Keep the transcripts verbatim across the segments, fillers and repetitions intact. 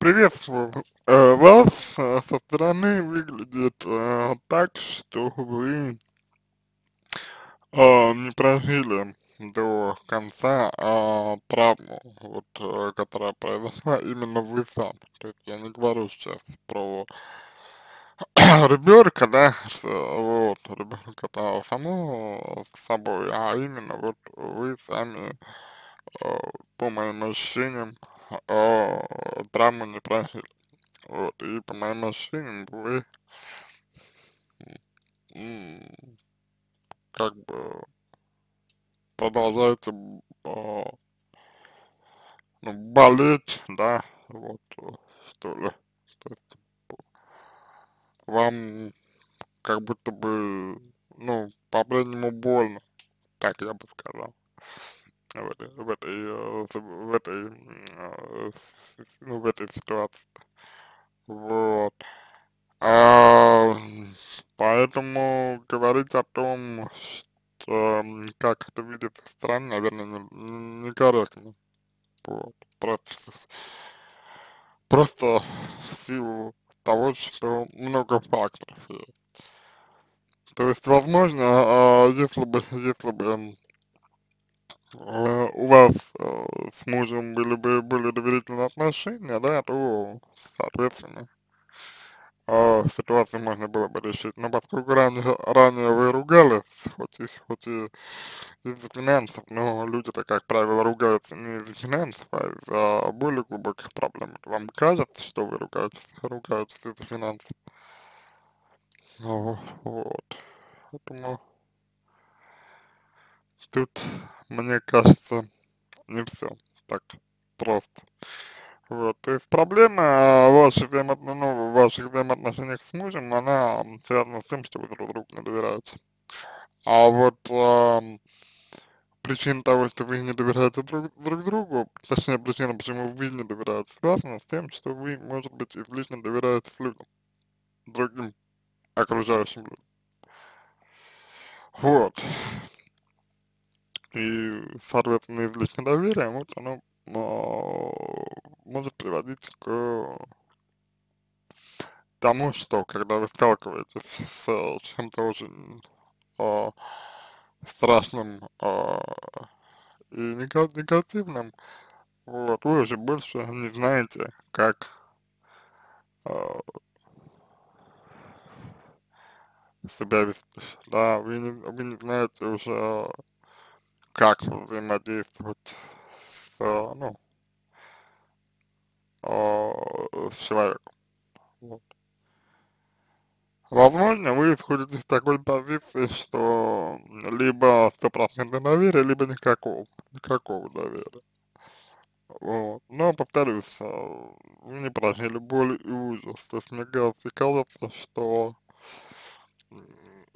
Приветствую э, вас. Э, Со стороны выглядит э, так, что вы э, не прожили до конца э, травму, вот, э, которая произошла именно вы сам. То есть я не говорю сейчас про ребенка, да, с- вот, ребенка-то само собой, а именно вот вы сами, э, по моим ощущениям, э, травму не прожили. Вот, и по моим ощущениям, вы м, как бы продолжаете м, а, ну, болеть, да, вот, э, что ли. То есть вам как будто бы, ну, по-прежнему больно, так я бы сказал, в этой, в этой, э, с- в этой, м, э, с- с- ну, в этой ситуации. Вот. А, поэтому говорить о том, что, м, как это видится со стороны, наверное, не, некорректно. Вот. Просто, с- просто в силу того, что много факторов есть. То есть, возможно, а, если бы, если бы м, э, у вас э, с мужем были бы были доверительные отношения, да, то, соответственно, а, ситуацию можно было бы решить. Но поскольку ранее, ранее вы ругались, хоть и, хоть и из-за финансов, но люди-то, как правило, ругаются не из-за финансов, а из-за более глубоких проблем. Вам кажется, что вы ругаетесь, ругаетесь из-за финансов? Ну, вот. Поэтому тут, мне кажется, не все так просто. Вот, то есть проблема а, ваших взаимоотно- ну, в ваших взаимоотношениях с мужем, она м, связана с тем, что вы друг другу не доверяете. А вот ам, причина того, что вы не доверяете друг, друг другу, точнее причина, почему вы не доверяете, связана с тем, что вы, может быть, излишне доверяете людям, другим окружающим людям. Вот. И, соответственно, излишнее доверие, вот оно а, может приводить к тому, что когда вы сталкиваетесь с чем-то очень а, страшным а, и нега- негативным, вот, вы уже больше не знаете, как а, себя вести, да, вы не, вы не знаете уже, как взаимодействовать с, а, ну, а, с человеком, вот. Возможно, вы исходите из такой позиции, что либо стопроцентное доверие, либо никакого, никакого доверия. Вот. Но, повторюсь, а, вы не прожили боль и ужас. То есть мне кажется, кажется, что м,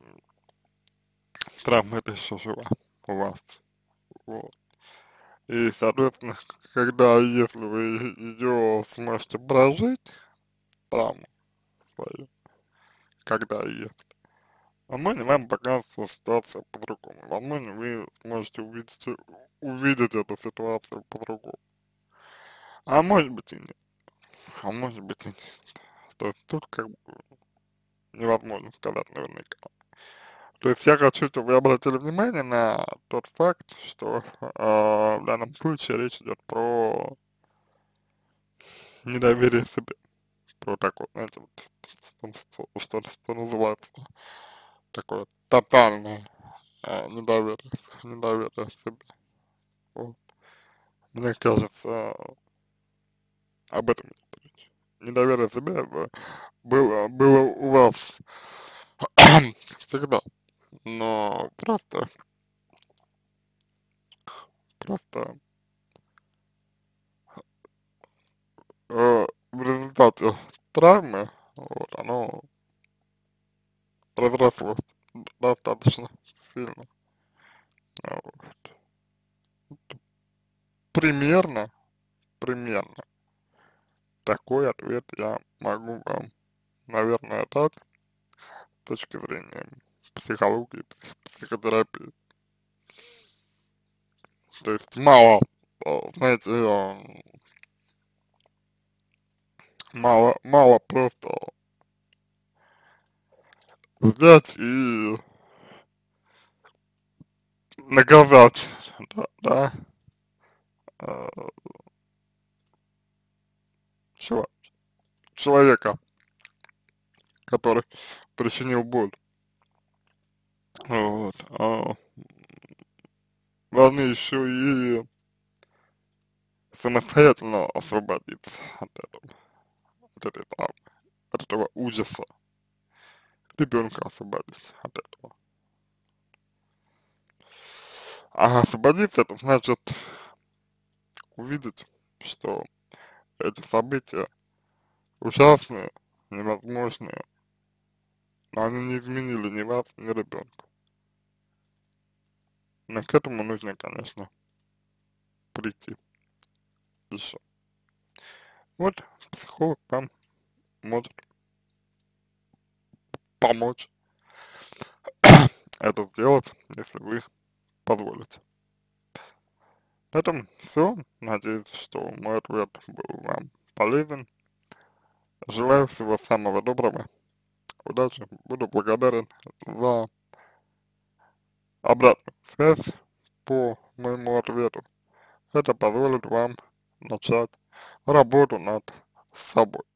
травма это еще жива у вас. Вот. И, соответственно, когда, если вы ее сможете прожить, травму свою, когда и если, возможно, вам покажется ситуация по-другому. Возможно, вы сможете увидеть, увидеть эту ситуацию по-другому. А может быть и нет. А может быть и нет. То есть тут как бы невозможно сказать наверняка. То есть я хочу, чтобы вы обратили внимание на тот факт, что э, в данном случае речь идет про недоверие себе, про такое, знаете, вот, что, что, что называется, такое тотальное э, недоверие, недоверие себе. Вот. Мне кажется, об этом идет речь. Недоверие себе б- было, было у вас всегда, но просто, просто э, в результате травмы, вот, оно разрослось достаточно сильно. А, вот. Примерно, примерно такой ответ я могу вам, наверное, дать с точки зрения психологии, псих- психотерапии. То есть мало, э, знаете, э, Мало, мало просто взять и наказать, да, да, э, чело- человека, который причинил боль. Вот. А, должны еще и самостоятельно освободиться от этого, от этой травмы, от этого ужаса, ребенка освободить от этого. А освободиться — это значит увидеть, что эти события ужасные, невозможные, но они не изменили ни вас, ни ребенка. Но к этому нужно, конечно, прийти еще. Вот психолог вам может помочь это сделать, если вы позволите. На этом все. Надеюсь, что мой ответ был вам полезен. Желаю всего самого доброго. Удачи. Буду благодарен за обратную связь по моему ответу. Это позволит вам начать работу над собой.